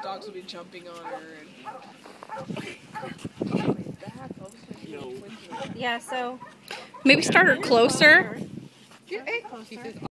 dogs will be jumping on her. Yeah, so maybe start her closer.